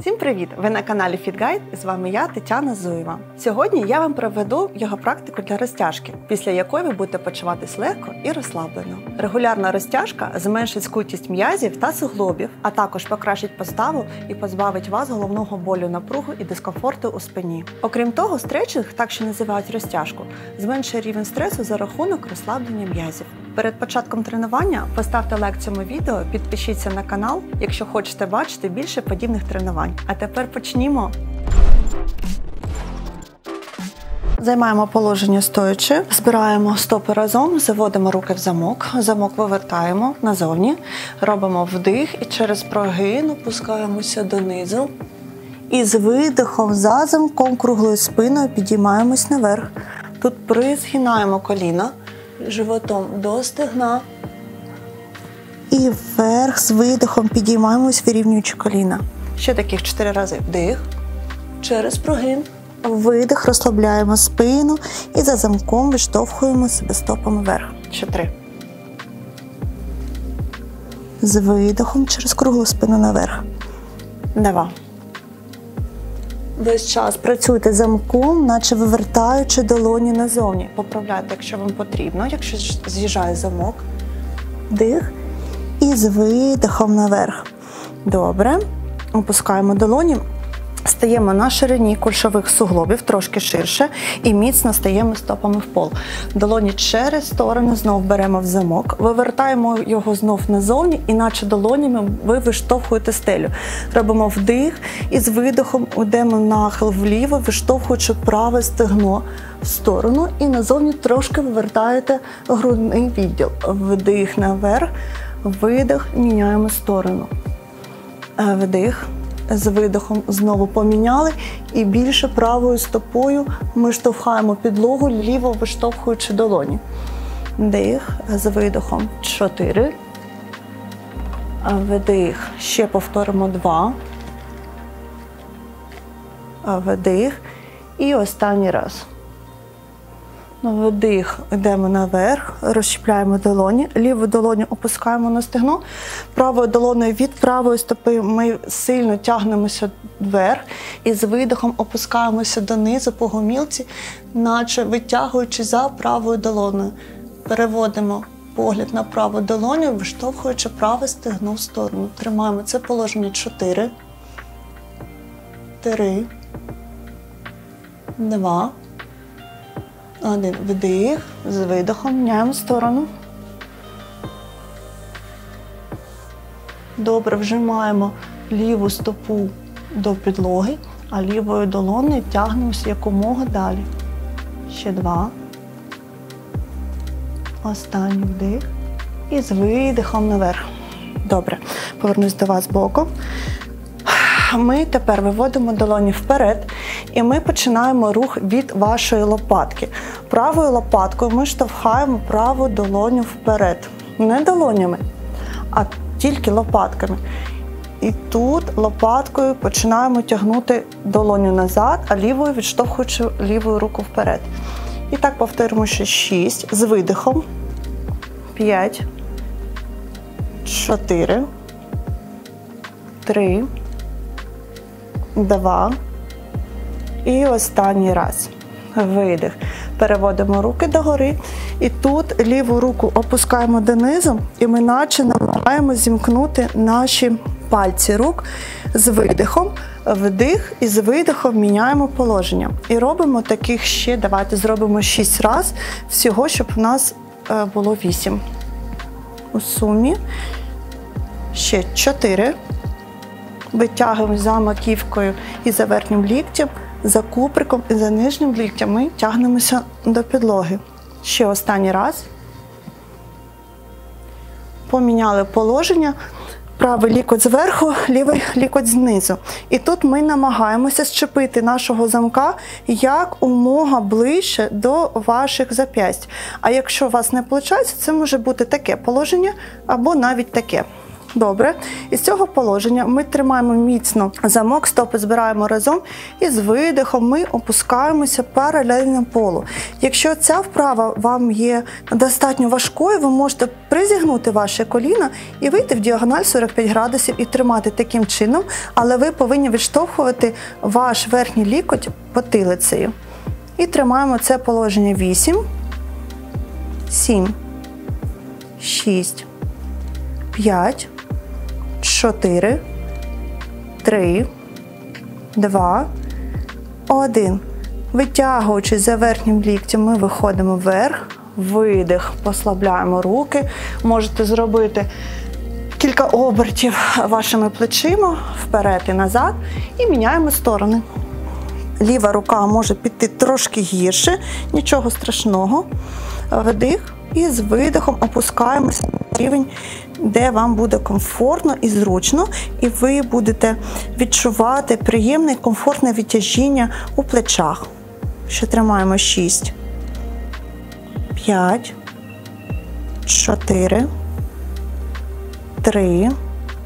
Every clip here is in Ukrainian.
Всім привіт! Ви на каналі FitGuide і з вами я, Тетяна Зуєва. Сьогодні я вам проведу йога-практику для розтяжки, після якої ви будете почуватись легко і розслаблено. Регулярна розтяжка зменшить скутість м'язів та суглобів, а також покращить поставу і позбавить вас головного болю, напругу і дискомфорту у спині. Окрім того, стретчинг, так що називають розтяжку, зменшує рівень стресу за рахунок розслаблення м'язів. Перед початком тренування поставте лайк цьому відео, підпишіться на канал, якщо хочете бачити більше подібних тренувань. А тепер почнімо! Займаємо положення стоячи, збираємо стопи разом, заводимо руки в замок, замок вивертаємо назовні, робимо вдих і через прогин опускаємося донизу. І з видихом за замком круглою спиною підіймаємось наверх. Тут призгинаємо коліна. Животом до стегна і вверх з видихом підіймаємось, вирівнюючи коліна. Ще таких 4 рази. Вдих, через прогин, видих, розслабляємо спину і за замком виштовхуємо себе стопами вверх. Ще 3. З видихом через круглу спину наверх. 2. Весь час працюйте замком, наче вивертаючи долоні назовні. Поправляйте, якщо вам потрібно, якщо з'їжджає замок. Вдих і з видихом наверх. Добре. Опускаємо долоні. Стаємо на ширині кульшових суглобів, трошки ширше, і міцно стаємо стопами в пол. Долоні через сторону знов беремо в замок, вивертаємо його знов назовні, і наче долонями ви виштовхуєте стелю. Робимо вдих і з видихом йдемо нахил вліво, виштовхуючи праве стегно в сторону і назовні трошки вивертаєте грудний відділ. Вдих наверх, видих, міняємо сторону. Вдих. З видихом знову поміняли і більше правою стопою ми штовхаємо підлогу, ліво виштовхуючи долоні. Вдих, з видихом 4. Вдих, ще повторимо 2. Вдих і останній раз. Вдих, йдемо наверх, розщепляємо долоні, ліву долоню опускаємо на стегно, правою долоною від правої стопи ми сильно тягнемося вверх і з видихом опускаємося донизу по гомілці, наче витягуючи за правою долоною. Переводимо погляд на праву долоню, виштовхуючи праве стегно в сторону. Тримаємо це положення 4, 3, 2, 1. Вдих, з видихом, міняємо сторону. Добре, вжимаємо ліву стопу до підлоги, а лівою долонею тягнемося якомога далі. Ще 2. Останній вдих. І з видихом наверх. Добре, повернусь до вас боком. Ми тепер виводимо долоні вперед і ми починаємо рух від вашої лопатки. Правою лопаткою ми штовхаємо праву долоню вперед. Не долонями, а тільки лопатками. І тут лопаткою починаємо тягнути долоню назад, а лівою відштовхуючи ліву руку вперед. І так повторимо ще 6 з видихом. 5, 4, 3, 2. І останній раз. Видих. Переводимо руки догори. І тут ліву руку опускаємо донизу. І ми наче намагаємося зімкнути наші пальці рук з видихом. Вдих і з видихом міняємо положення. І робимо таких ще, давайте зробимо 6 разів. Всього, щоб у нас було 8. У сумі. Ще 4. Витягуємо за маківкою і за верхнім ліктем, за куприком і за нижнім ліктем ми тягнемося до підлоги. Ще останній раз. Поміняли положення. Правий лікоть зверху, лівий лікоть знизу. І тут ми намагаємося зчепити нашого замка якомога ближче до ваших зап'ясть. А якщо у вас не виходить, це може бути таке положення або навіть таке. Добре. Із цього положення ми тримаємо міцно замок, стопи збираємо разом і з видихом ми опускаємося паралельно полу. Якщо ця вправа вам є достатньо важкою, ви можете призігнути ваше коліно і вийти в діагональ 45 градусів і тримати таким чином, але ви повинні відштовхувати ваш верхній лікоть потилицею. І тримаємо це положення 8, 7, 6, 5, 4, 3, 2, 1. Витягуючись за верхнім ліктем, ми виходимо вверх, видих, послабляємо руки. Можете зробити кілька обертів вашими плечима вперед і назад і міняємо сторони. Ліва рука може піти трошки гірше, нічого страшного. Вдих і з видихом опускаємося на рівень, де вам буде комфортно і зручно, і ви будете відчувати приємне, комфортне відтяжіння у плечах. Ще тримаємо 6, 5, 4, 3,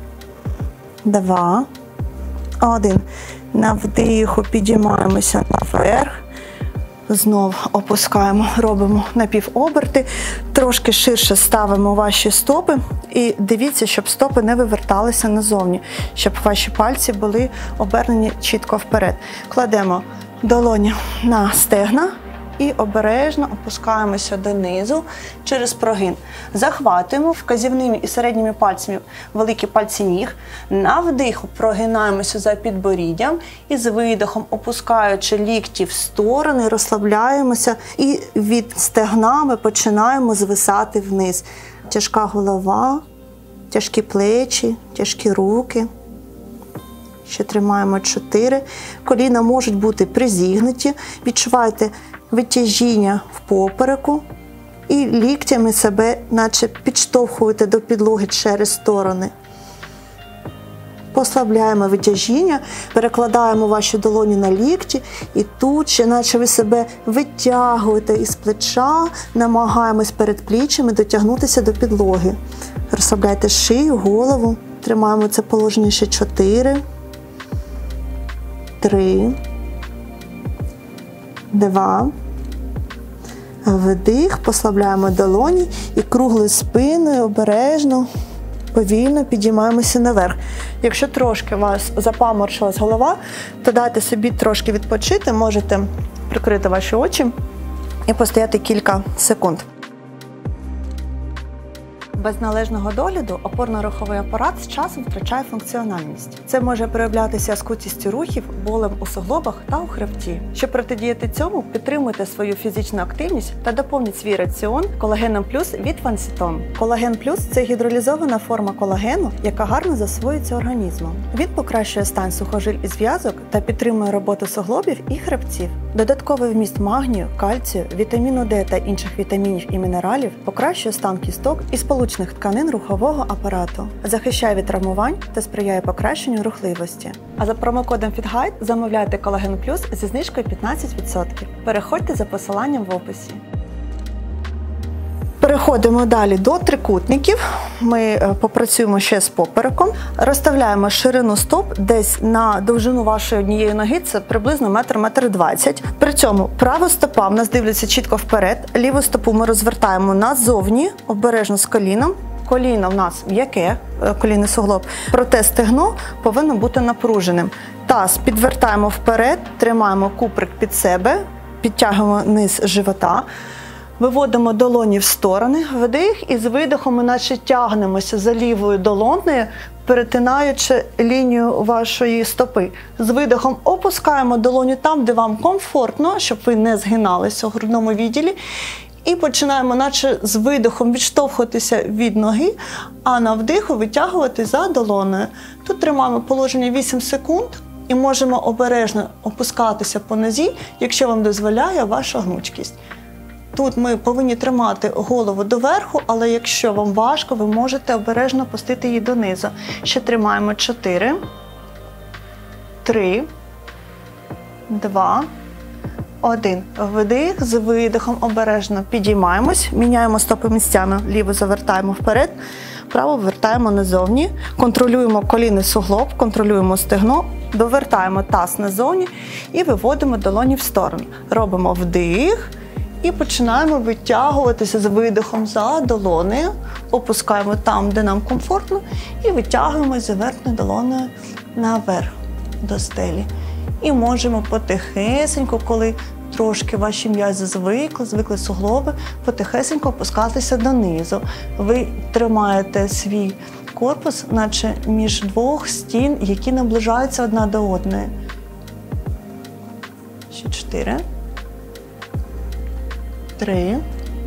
2, 1. На вдиху підіймаємося наверх. Знов опускаємо, робимо напівоберти, трошки ширше ставимо ваші стопи і дивіться, щоб стопи не виверталися назовні, щоб ваші пальці були обернені чітко вперед. Кладемо долоні на стегна і обережно опускаємося донизу через прогин. Захватуємо вказівними і середніми пальцями великі пальці ніг. На вдиху прогинаємося за підборіддям і з видихом, опускаючи лікті в сторони, розслабляємося і від стегна ми починаємо звисати вниз. Тяжка голова, тяжкі плечі, тяжкі руки. Ще тримаємо 4. Коліна можуть бути призігнуті. Відчувайте витяжіння в попереку і ліктями себе наче підштовхуєте до підлоги через сторони. Послабляємо витяжіння, перекладаємо ваші долоні на лікті і тут ще наче ви себе витягуєте із плеча, намагаємось перед пліччями дотягнутися до підлоги. Розслабляйте шию, голову, тримаємо це положення ще 4, 3, 2, вдих, послабляємо долоні і круглою спиною обережно, повільно підіймаємося наверх. Якщо трошки у вас запаморочилась голова, то дайте собі трошки відпочити, можете прикрити ваші очі і постояти кілька секунд. Без належного догляду опорно-руховий апарат з часом втрачає функціональність. Це може проявлятися скутістю рухів, болем у суглобах та у хребті. Щоб протидіяти цьому, підтримуйте свою фізичну активність та доповніть свій раціон колагеном плюс від Вансітон. Колаген плюс – це гідролізована форма колагену, яка гарно засвоюється організмом. Він покращує стан сухожиль і зв'язок та підтримує роботу суглобів і хребців. Додатковий вміст магнію, кальцію, вітаміну Д та інших вітамінів і мінералів покращує стан кісток і сполучних тканин рухового апарату, захищає від травмувань та сприяє покращенню рухливості. А за промокодом FitGuide замовляйте Колаген Плюс зі знижкою 15%. Переходьте за посиланням в описі. Переходимо далі до трикутників. Ми попрацюємо ще з попереком. Розставляємо ширину стоп десь на довжину вашої однієї ноги, це приблизно 1,20 м. При цьому права стопа в нас дивляться чітко вперед, ліву стопу ми розвертаємо назовні, обережно з коліном. Коліно в нас м'яке, колінний суглоб, проте стегно повинно бути напруженим. Таз підвертаємо вперед, тримаємо куприк під себе, підтягуємо низ живота. Виводимо долоні в сторони, вдих і з видихом ми наче тягнемося за лівою долонею, перетинаючи лінію вашої стопи. З видихом опускаємо долоню там, де вам комфортно, щоб ви не згиналися у грудному відділі. І починаємо наче з видихом відштовхуватися від ноги, а на вдиху витягувати за долонею. Тут тримаємо положення 8 секунд і можемо обережно опускатися по нозі, якщо вам дозволяє ваша гнучкість. Тут ми повинні тримати голову доверху, але якщо вам важко, ви можете обережно опустити її донизу. Ще тримаємо 4, 3, 2, 1. Вдих, з видихом обережно підіймаємось, міняємо стопи місцями, ліву завертаємо вперед, вправо вивертаємо назовні, контролюємо колінний суглоб, контролюємо стегно, довертаємо таз назовні і виводимо долоні в сторону. Робимо вдих і починаємо витягуватися з видихом за долонею, опускаємо там, де нам комфортно, і витягуємося верхньою долонею наверх до стелі. І можемо потихесенько, коли трошки ваші м'язи звикли суглоби, потихесенько опускатися донизу. Ви тримаєте свій корпус, наче між двох стін, які наближаються одна до одної. Ще 4. 3.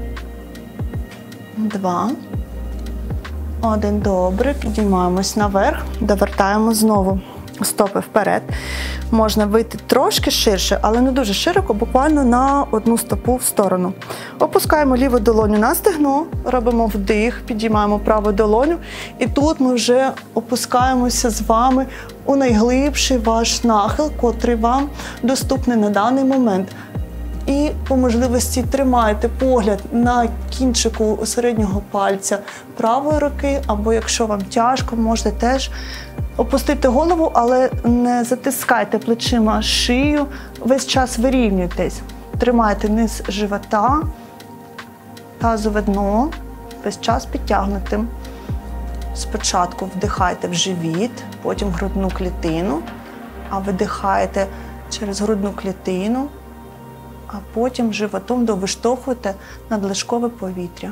2. 1. Добре. Підіймаємось наверх, довертаємо знову стопи вперед. Можна вийти трошки ширше, але не дуже широко, буквально на одну стопу в сторону. Опускаємо ліву долоню на стегно, робимо вдих, підіймаємо праву долоню. І тут ми вже опускаємося з вами у найглибший ваш нахил, котрий вам доступний на даний момент. І по можливості тримайте погляд на кінчику середнього пальця правої руки, або якщо вам тяжко, можете теж опустити голову, але не затискайте плечима шию, весь час вирівнюйтесь. Тримайте низ живота, тазове дно, весь час підтягнутим. Спочатку вдихайте в живіт, потім в грудну клітину, а видихаєте через грудну клітину, а потім животом довиштовхуйте надлишкове повітря.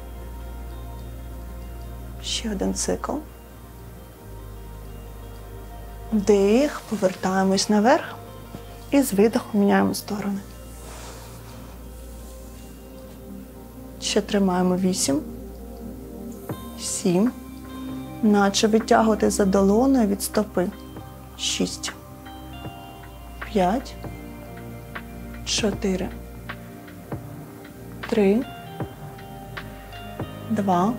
Ще один цикл. Вдих, повертаємось наверх і з видихом міняємо сторони. Ще тримаємо 8, 7, наче витягувати за долоною від стопи. 6, 5, 4, 3, 2,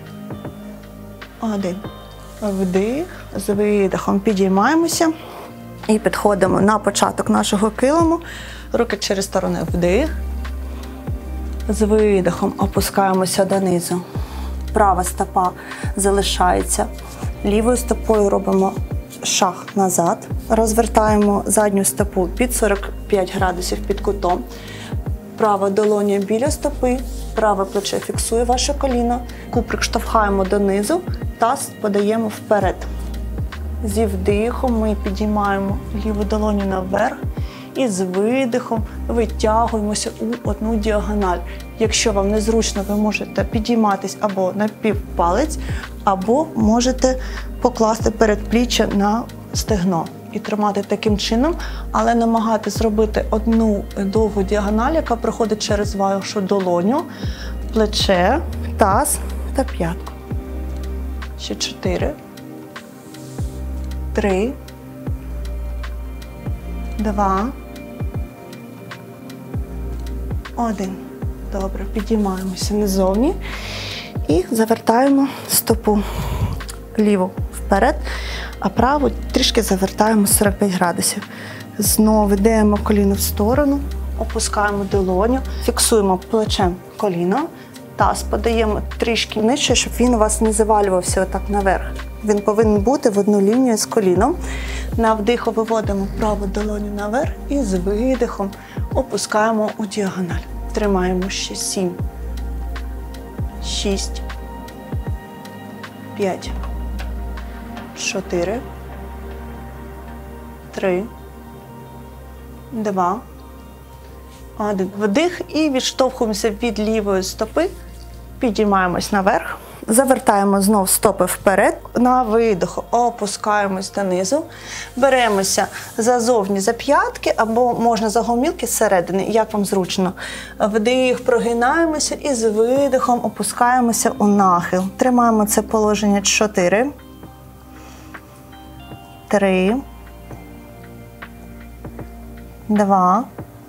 1. Вдих, з видихом підіймаємося і підходимо на початок нашого килиму. Руки через сторони, вдих. З видихом опускаємося донизу. Права стопа залишається. Лівою стопою робимо шаг назад. Розвертаємо задню стопу під 45 градусів під кутом. Права долоня біля стопи, праве плече фіксує ваше коліно. Куприк штовхаємо донизу, таз подаємо вперед. Зі вдихом ми підіймаємо ліву долоню наверх і з видихом витягуємося у одну діагональ. Якщо вам незручно, ви можете підійматись або на півпалець, або можете покласти передпліччя на стегно і тримати таким чином, але намагатись зробити одну довгу діагональ, яка проходить через вашу долоню, плече, таз та п'ятку. Ще 4, 3, 2, 1. Добре, підіймаємося назовні і завертаємо стопу ліву вперед, а праву трішки завертаємо 45 градусів. Знову йдемо коліно в сторону, опускаємо долоню, фіксуємо плечем коліно, таз подаємо трішки нижче, щоб він у вас не завалювався отак наверх. Він повинен бути в одну лінію з коліном. На вдиху виводимо праву долоню наверх і з видихом опускаємо у діагональ. Тримаємо ще 7, 6, 5, 4, 3, 2, 1. Вдих і відштовхуємося від лівої стопи, підіймаємось наверх. Завертаємо знов стопи вперед, на видиху опускаємось донизу, беремося зазовні за п'ятки або можна за гомілки зсередини, як вам зручно. Вдих, прогинаємося і з видихом опускаємося у нахил. Тримаємо це положення 4, 3, 2,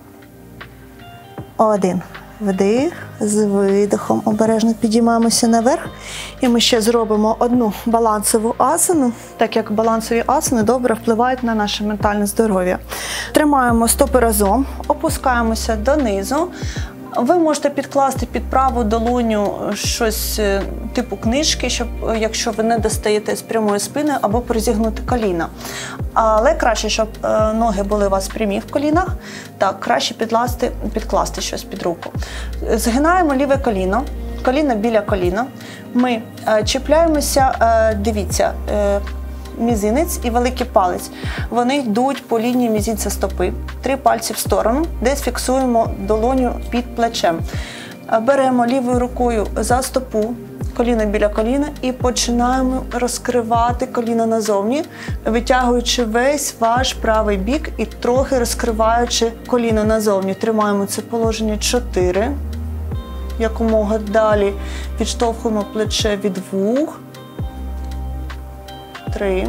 1. Вдих, з видихом обережно підіймаємося наверх. І ми ще зробимо одну балансову асану, так як балансові асани добре впливають на наше ментальне здоров'я. Тримаємо стопи разом, опускаємося донизу, Ви можете підкласти під праву долоню щось типу книжки, щоб, якщо ви не достаєте з прямою спиною, або призігнути коліна. Але краще, щоб ноги були у вас прямі в колінах, так, краще підкласти щось під руку. Згинаємо ліве коліно, коліно біля коліна. Ми чіпляємося, дивіться, мізинець і великий палець. Вони йдуть по лінії мізинця стопи. 3 пальці в сторону, десь фіксуємо долоню під плечем. Беремо лівою рукою за стопу, коліно біля коліна, і починаємо розкривати коліно назовні, витягуючи весь ваш правий бік і трохи розкриваючи коліно назовні. Тримаємо це положення 4. Якомога далі відштовхуємо плече від вух. 3,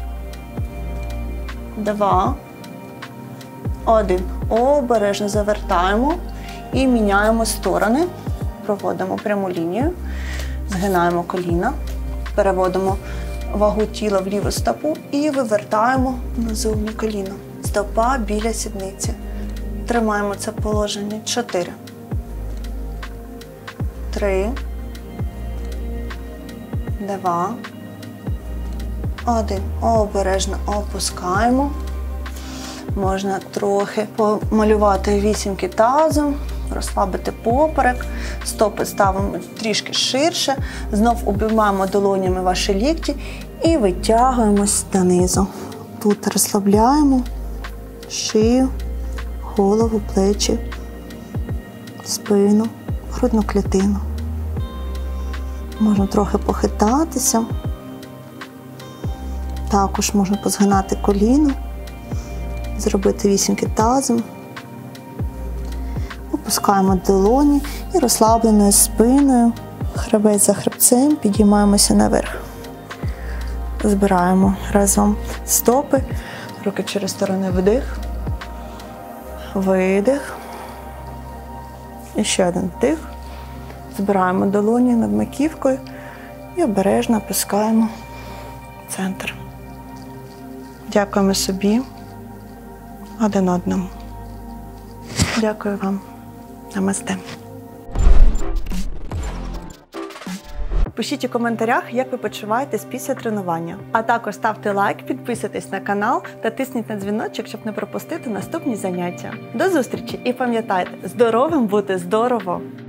2, 1. Обережно завертаємо і міняємо сторони. Проводимо пряму лінію, згинаємо коліна, переводимо вагу тіла в ліву стопу і вивертаємо назовні коліно. Стопа біля сідниці. Тримаємо це положення 4, 3, 2, 1. Обережно опускаємо. Можна трохи помалювати вісімки тазом, розслабити поперек, стопи ставимо трішки ширше, знов обіймаємо долонями ваші лікті і витягуємось донизу. Тут розслабляємо шию, голову, плечі, спину, грудну клітину. Можна трохи похитатися. Також можна позгинати коліно, зробити вісімки тазом. Опускаємо долоні і розслабленою спиною, хребець за хребцем, підіймаємося наверх. Збираємо разом стопи, руки через сторони, вдих, видих. І ще один вдих. Збираємо долоні над маківкою і обережно опускаємо в центр. Дякуємо собі, один одному. Дякую вам. Намасте. Пишіть у коментарях, як ви почуваєтесь після тренування. А також ставте лайк, підписуйтесь на канал та тисніть на дзвіночок, щоб не пропустити наступні заняття. До зустрічі і пам'ятайте, здоровим бути здорово!